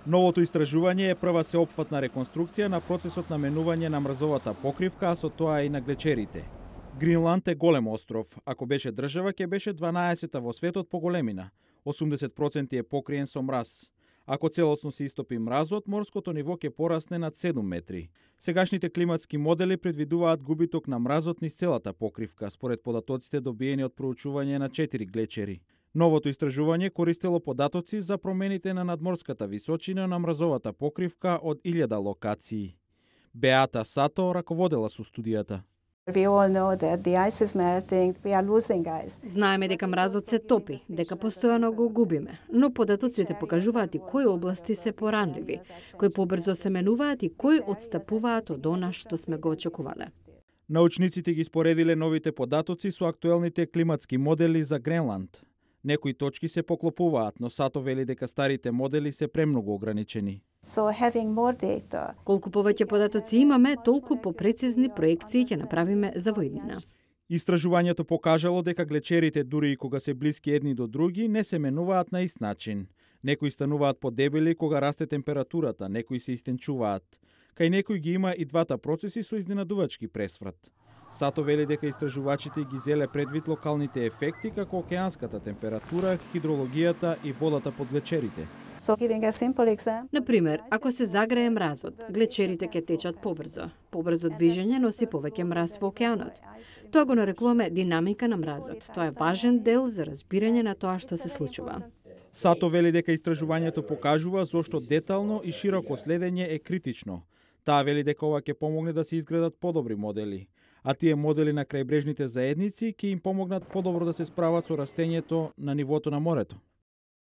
Новото истражување е прва сеопфатна реконструкција на процесот на менување на мрзовата покривка, а со тоа и на глечерите. Гринланд е голем остров. Ако беше држава, ќе беше 12-та во светот по големина. 80% е покриен со мраз. Ако целосно се истопи мразот, морското ниво ќе порасне над 7 метри. Сегашните климатски модели предвидуваат губиток на мразот низ целата покривка, според податоците добиени од проучување на 4 глечери. Новото истражување користело податоци за промените на надморската височина на мразовата покривка од 1000 локации. Беата Сато раководела со студијата. Знаеме дека мразот се топи, дека постојано го губиме, но податоците покажуваат и кои области се поранливи, кои побрзо се менуваат и кои отстапуваат од она што сме го очекувале. Научниците ги споредиле новите податоци со актуелните климатски модели за Гренланд. Некои точки се поклопуваат, но Сато вели дека старите модели се премногу ограничени. Колку повеќе податоци имаме, толку попрецизни проекции ќе направиме за воиднина. Истражувањето покажало дека глечерите, дури и кога се блиски едни до други, не се менуваат на ист начин. Некои стануваат подебели кога расте температурата, некои се истенчуваат. Кај некои ги има и двата процеси со изненадувачки пресврат. Сато вели дека истражувачите ги зеле предвид локалните ефекти како океанската температура, хидрологијата и водата под глечерите. Например, ако се загрее мразот, глечерите ќе течат побрзо. Побрзо движење носи повеќе мраз во океанот. Тоа го нарекуваме динамика на мразот. Тоа е важен дел за разбирање на тоа што се случува. Сато вели дека истражувањето покажува зошто детално и широко следење е критично. Таа вели дека ова ќе помогне да се изградат подобри модели, а тие модели на крајбрежните заедници ќе им помогнат подобро да се справат со растењето на нивото на морето.